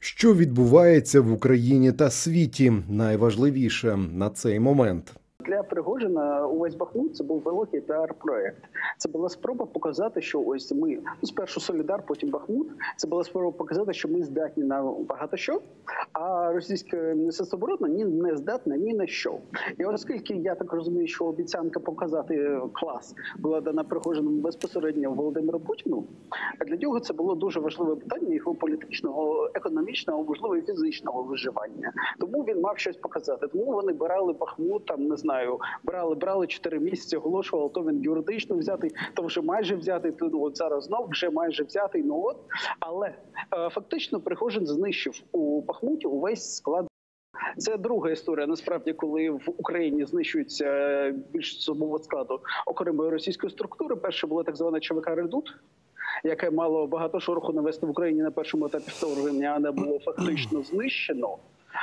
Що відбувається в Україні та світі? Найважливіше на цей момент. Для Пригожина увесь Бахмут – це був великий піар-проект. Це була спроба показати, що ось ми, спершу Солідар, потім Бахмут. Це була спроба показати, що ми здатні на багато що, а російське Міністерство оборони не здатне ні на що. І оскільки я так розумію, що обіцянка показати клас була дана Пригожиному безпосередньо Володимиру Путіну, для нього це було дуже важливе питання його політичного, економічного, можливо, і фізичного виживання. Тому він мав щось показати. Тому вони брали Бахмут, там, не знаю, брали 4 місяці, оголошували, то він юридично взятий, то вже майже взятий, то от зараз знов вже майже взятий. Ну от, але фактично Пригожин знищив у Бахмуті увесь склад. Це друга історія, насправді, коли в Україні знищується більш особового складу окремої російської структури. Перше було так зване ЧВК «Редут», яке мало багато шороху навести в Україні на першому етапі вторгнення, а не було фактично знищено.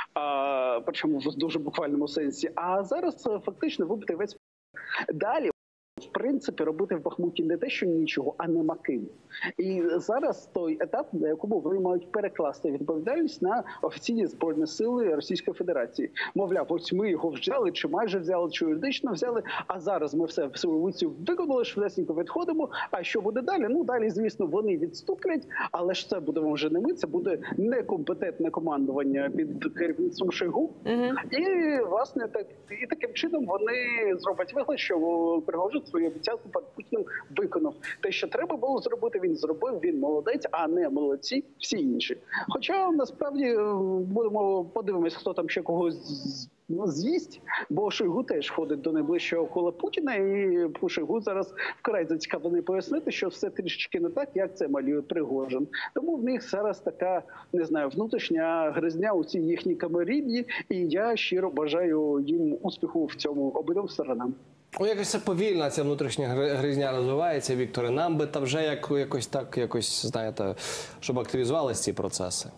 Причому в дуже буквальному сенсі. А зараз фактично вибитий весь. Далі, в принципі, робити в Бахмуті не те, що нічого, а нема ким. І зараз той етап, на якому вони мають перекласти відповідальність на офіційні збройні сили Російської Федерації. Мовляв, ось ми його взяли, чи майже взяли, чи юридично взяли, а зараз ми все в свою вулицю виконали, швидесенько відходимо. А що буде далі? Ну, далі, звісно, вони відступлять, але ж це будемо вже не ми, це буде некомпетентне командування під керівництвом Шойгу. І, власне, таким чином вони зроблять вигляд, що Пригожин свою обіцянку перед Путіним виконав. Те, що треба було зробити, він зробив, він молодець, а не молодці всі інші. Хоча, насправді, подивимось, хто там ще когось з'їсть, бо Шойгу теж входить до найближчого кола Путіна, і Шойгу зараз вкрай зацікавлений пояснити, що все трішечки не так, як це малює Пригожин. Тому в них зараз така, не знаю, внутрішня гризня у цій їхній камарідні, і я щиро бажаю їм успіху в цьому обидвом сторонам. Якось це повільно, ця внутрішня гризня розвивається, Вікторе. Нам би та вже якось, знаєте, щоб активізувалися ці процеси.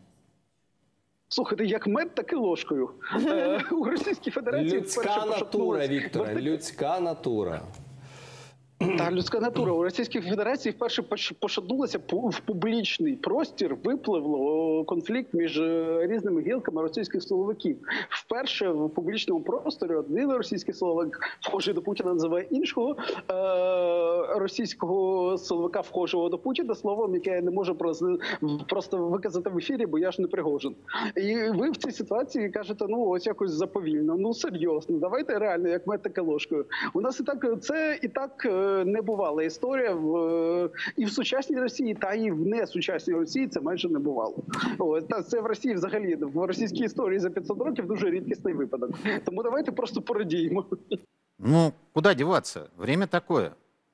Слухайте, як мед, так і ложкою. У Російській Федерації людська натура, Вікторе, людська натура. Та людська натура у Російській Федерації вперше пошатнулася в публічний простір, випливло конфлікт між різними гілками російських силовиків. Вперше в публічному просторі один російський силовик, вхожий до Путіна, називає іншого російського силовика, вхожого до Путіна, словом, яке я не можу просто виказати в ефірі, бо я ж не Пригожин. І ви в цій ситуації кажете, ну ось якось заповільно, ну серйозно, давайте реально, як мед, так і ложкою. У нас і так не бувала історія і в сучасній Росії, та і в несучасній Росії це майже не бувало. Це в Росії взагалі, в російській історії за 500 років дуже рідкісний випадок. Тому давайте просто порадіємо. Ну, куди діватися? Время таке.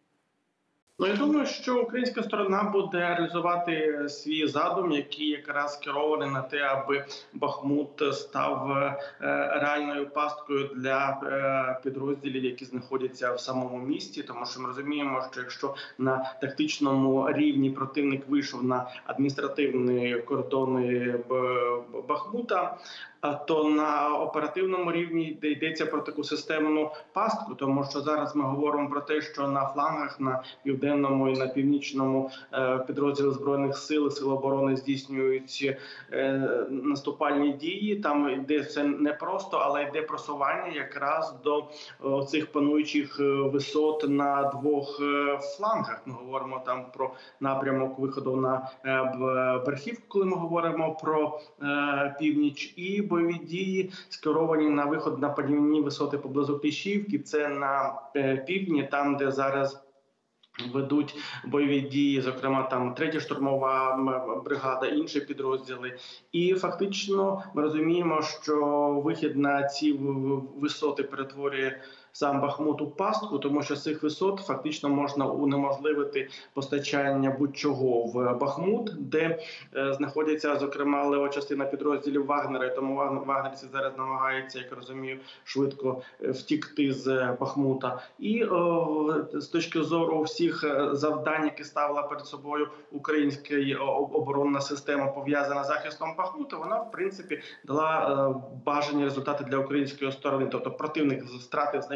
Ну, я думаю, що українська сторона буде реалізувати свій задум, який якраз керований на те, аби Бахмут став реальною пасткою для підрозділів, які знаходяться в самому місті. Тому що ми розуміємо, що якщо на тактичному рівні противник вийшов на адміністративні кордони Бахмута, то на оперативному рівні йдеться про таку системну пастку, тому що зараз ми говоримо про те, що на флангах, на південному і на північному підрозділі Збройних сил, Сил оборони здійснюють наступальні дії. Там йде все непросто, але йде просування якраз до цих пануючих висот на двох флангах. Ми говоримо там про напрямок виходу на Берхівку, коли ми говоримо про північ, і бойові дії скеровані на виход на падівні висоти поблизу Кліщівки. Це на півдні, там, де зараз ведуть бойові дії, зокрема там 3-я штурмова бригада, інші підрозділи. І фактично ми розуміємо, що вихід на ці висоти перетворює сам Бахмут у пастку, тому що з цих висот фактично можна унеможливити постачання будь-чого в Бахмут, де знаходяться, зокрема, лева частина підрозділів Вагнера, і тому вагнерці зараз намагаються, як розумію, швидко втікти з Бахмута. І з точки зору всіх завдань, які ставила перед собою українська оборонна система, пов'язана з захистом Бахмута, вона, в принципі, дала бажані результати для української сторони. Тобто противник втратив значні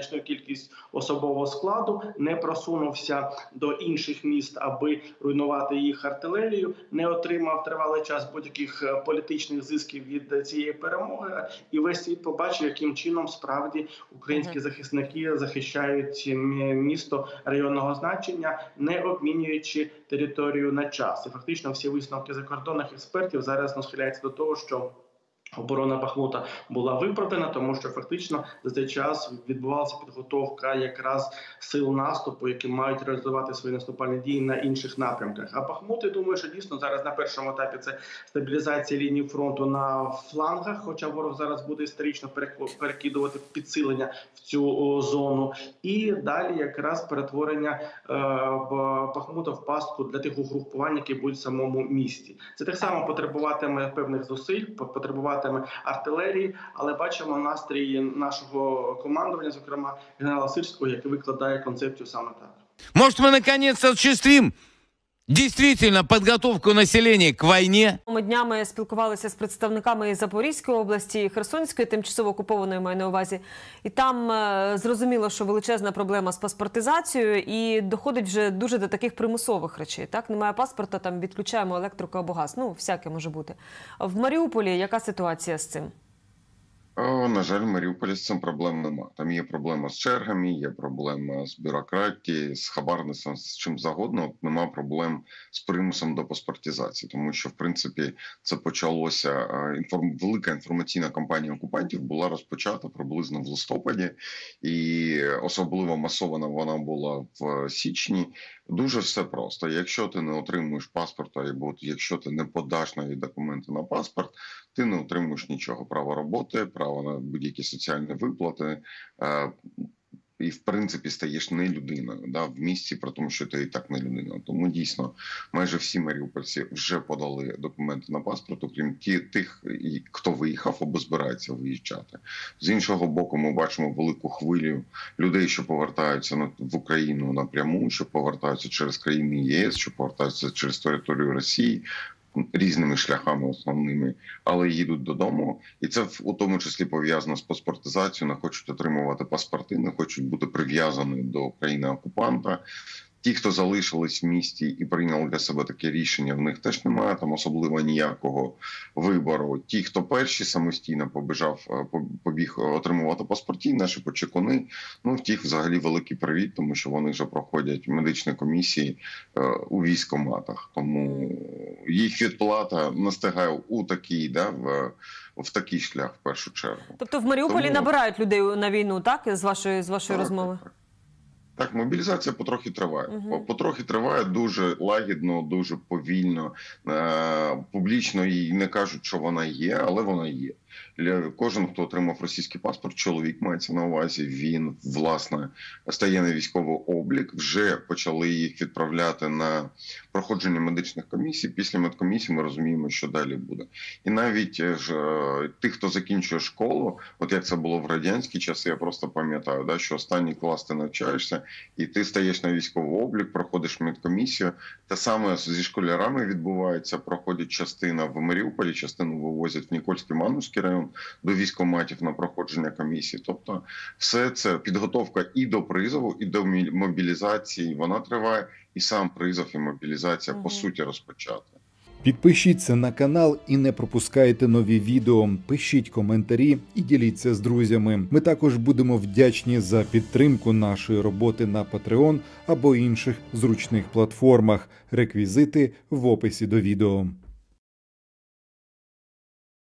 значну кількість особового складу, не просунувся до інших міст, аби руйнувати їх артилерію, не отримав тривалий час будь-яких політичних зисків від цієї перемоги. І весь світ побачив, яким чином справді українські захисники захищають місто районного значення, не обмінюючи територію на час. І фактично всі висновки закордонних експертів зараз схиляються до того, що оборона Бахмута була виправдана, тому що фактично за цей час відбувалася підготовка якраз сил наступу, які мають реалізувати свої наступальні дії на інших напрямках. А Бахмут, я думаю, що дійсно зараз на першому етапі це стабілізація лінії фронту на флангах, хоча ворог зараз буде історично перекидувати підсилення в цю зону. І далі якраз перетворення Бахмута в пастку для тих угрупувань, які будуть в самому місті. Це так само потребуватиме певних зусиль, потребуватиме артилерії, але бачимо настрій нашого командування, зокрема генерала Сирського, який викладає концепцію саме так. Может, мы наконец осуществим действительно подготовку населения к войне? Ми днями спілкувалися з представниками Запорізької області, Херсонської, тимчасово окупованої, маю на увазі. І там зрозуміло, що величезна проблема з паспортизацією і доходить вже дуже до таких примусових речей. Так, немає паспорта, там відключаємо електрику або газ. Ну, всяке може бути. В Маріуполі яка ситуація з цим? На жаль, в Маріуполі з цим проблем нема. Там є проблема з чергами, є проблема з бюрократією, з хабарництвом, з чим завгодно. Нема проблем з примусом до паспортизації, тому що, в принципі, це почалося, велика інформаційна кампанія окупантів була розпочата приблизно в листопаді, і особливо масована вона була в січні. Дуже все просто. Якщо ти не отримуєш паспорта, або якщо ти не подаш навіть документи на паспорт, ти не отримуєш нічого. Право роботи, право на будь-які соціальні виплати, і в принципі стаєш не людиною в місті, при тому, що ти і так не людина. Тому дійсно майже всі маріупольці вже подали документи на паспорт, окрім тих, хто виїхав або збирається виїжджати. З іншого боку, ми бачимо велику хвилю людей, що повертаються в Україну напряму, що повертаються через країни ЄС, що повертаються через територію Росії, різними шляхами основними, але їдуть додому. І це у тому числі пов'язано з паспортизацією, не хочуть отримувати паспорти, не хочуть бути прив'язані до країни-окупанта. Ті, хто залишились в місті і прийняли для себе таке рішення, в них теж немає там особливо ніякого вибору. Ті, хто перші самостійно побіг отримувати паспорти, наші почекуни, в тих взагалі великий привіт, тому що вони вже проходять медичні комісії у військкоматах. Тому їх відплата настигає в такий шлях в першу чергу. Тобто в Маріуполі набирають людей на війну, так? З вашої розмови? Так, мобілізація потрохи триває. Потрохи триває, дуже лагідно, дуже повільно. Публічно їй не кажуть, що вона є, але вона є. Кожен, хто отримав російський паспорт, чоловік мається на увазі, він, власне, стає на військовий облік. Вже почали їх відправляти на проходження медичних комісій. Після медкомісії ми розуміємо, що далі буде. І навіть тих, хто закінчує школу, от як це було в радянські часи, я просто пам'ятаю, що останній клас ти навчаєшся, і ти стаєш на військовий облік, проходиш медкомісію. Те саме зі школярами відбувається, проходять частина в Маріуполі, частину вивозять в Нікольський Мангушський район до військкоматів на проходження комісії. Тобто все це підготовка і до призову, і до мобілізації, вона триває, і сам призов і мобілізація по суті розпочата. Підпишіться на канал і не пропускайте нові відео. Пишіть коментарі і діліться з друзями. Ми також будемо вдячні за підтримку нашої роботи на Patreon або інших зручних платформах. Реквізити в описі до відео.